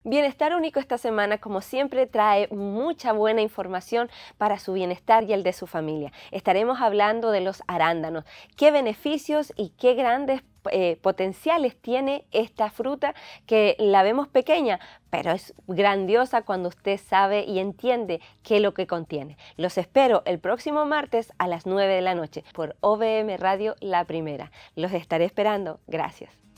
Bienestar Único esta semana, como siempre, trae mucha buena información para su bienestar y el de su familia. Estaremos hablando de los arándanos, qué beneficios y qué grandes potenciales tiene esta fruta que la vemos pequeña, pero es grandiosa cuando usted sabe y entiende qué es lo que contiene. Los espero el próximo martes a las 9 de la noche por OVM Radio La Primera. Los estaré esperando. Gracias.